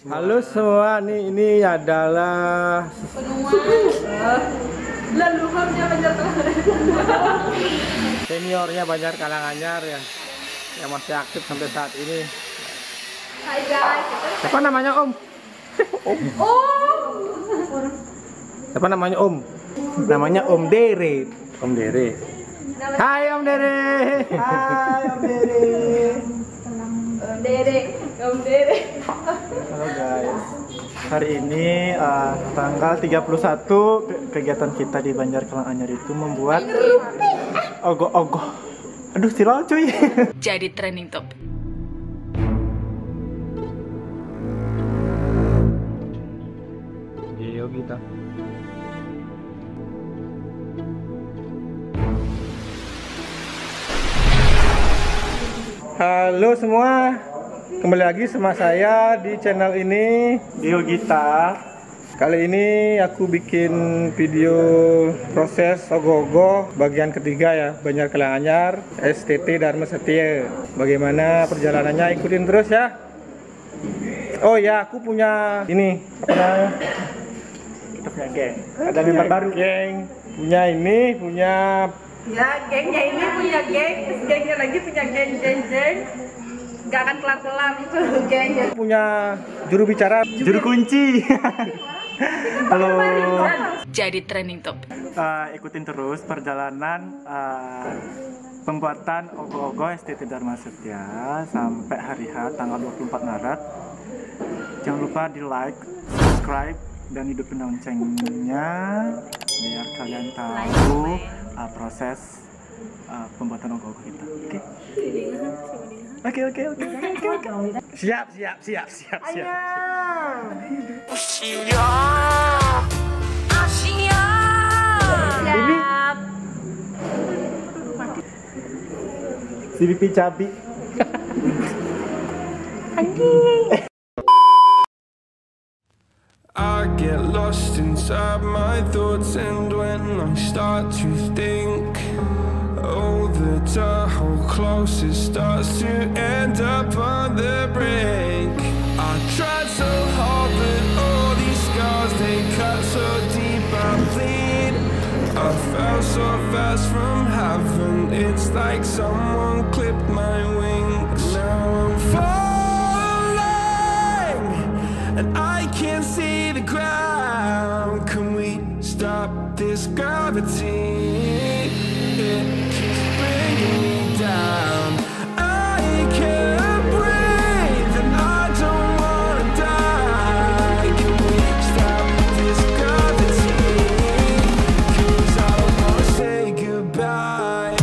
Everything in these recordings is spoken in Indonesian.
Halo semua, nih ini adalah seniornya Banjar Karanganyar ya, yang masih aktif sampai saat ini. Hai guys. Siapa namanya Om? Om. Siapa namanya Om? Namanya Om Dere. Om Dere. Hai Om Dere. Hai Om Dere. Om Dere. Halo guys. Hari ini tanggal 31 kegiatan kita di Banjar Karanganyar itu membuat ogoh-ogoh. Aduh, viral cuy. Jadi trending top. Yo kita. Halo semua, kembali lagi sama saya di channel ini Dio Gita. Kali ini aku bikin video proses ogoh-ogoh bagian ketiga ya, Banjar Karanganyar STT Dharma Setia. Bagaimana perjalanannya, ikutin terus ya. Oh ya, aku punya ini apa namanya? Kita punya geng. Ada member baru. Geng. Punya ini, punya Ya, gengnya ini punya geng, terus gengnya lagi punya geng. Gak akan kelar-kelar itu gengnya. punya juru bicara, Juru kunci. Halo. Jadi trending top. Ikutin terus perjalanan pembuatan ogoh-ogoh STT Dharma Setia sampai hari H tanggal 24 Maret. Jangan lupa di like, subscribe, dan hidupin loncengnya biar kalian tahu proses pembuatan ogoh-ogoh kita. Oke. Siap. ini si pipi cabi. I get lost inside my thoughts, and when I start to think, oh, the whole close, it starts to end up on the brink. I tried so hard, but all these scars, they cut so deep, I bleed. I fell so fast from heaven, it's like someone clipped my wings. Now I'm falling, and I can't see the ground. Can we stop this gravity? It keeps bringing me down. I can't breathe, and I don't wanna die. Can we stop this gravity? 'Cause I don't wanna say goodbye.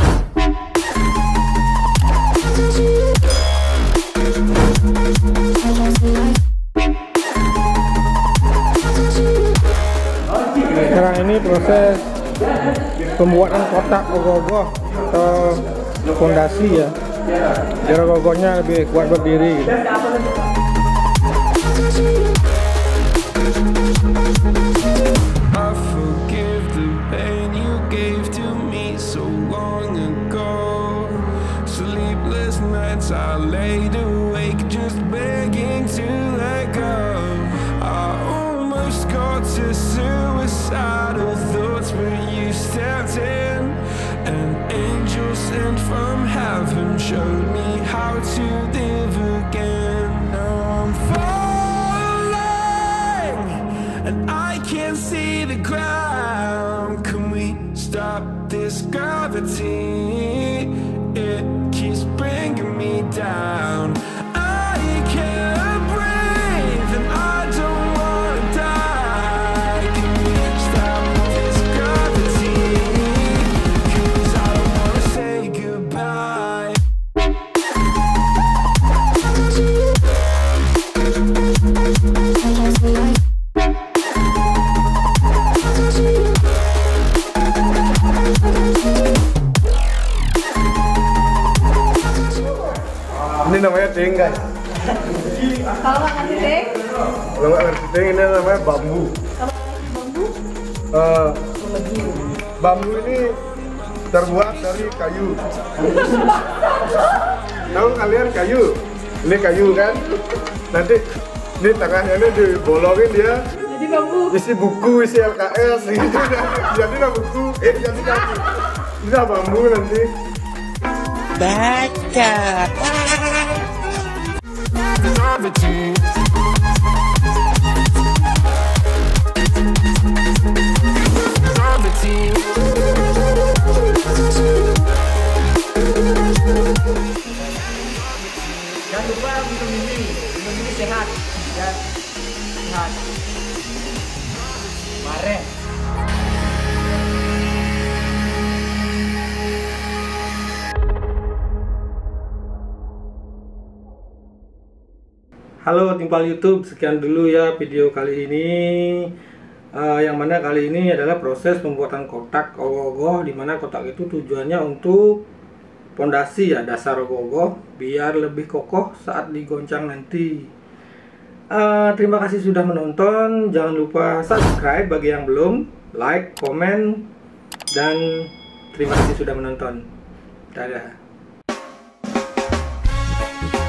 Sekarang ini proses pembuatan kotak ogoh-ogoh atau fondasi ya, biar ogoh-ogohnya lebih kuat berdiri gitu. I forgive the pain you gave to me so long ago. Sleepless nights I laid awake just begging to let go. I almost got to suicidal thoughts, but you stepped in. An angel sent from heaven showed me how to live again. Now I'm falling, and I can't see the ground. Can we stop this gravity? It keeps bringing me down. I can't breathe, and I don't wanna die. Can we stop this gravity? 'Cause I don't wanna say goodbye. Ini namanya deng guys. Kalau nggak ngasih deng, Kalau nggak ngerti deng, ini namanya bambu. Bambu ini terbuat dari kayu. Tahu kalian kayu? Ini kayu kan? Nanti Ini tengahnya ini dibolongin dia. Jadi bambu. Isi buku, isi LKS gitu. Jadi lah buku, jadi kaki. Ini bambu nanti. Baca. Jangan lupa minum ini sehat ya, sehat. Mare. Halo Timpal YouTube, sekian dulu ya video kali ini. Yang mana kali ini adalah proses pembuatan kotak ogoh-ogoh, dimana kotak itu tujuannya untuk pondasi ya, dasar ogoh-ogoh biar lebih kokoh saat digoncang nanti. Terima kasih sudah menonton. Jangan lupa subscribe bagi yang belum, like, komen, dan terima kasih sudah menonton. Dadah.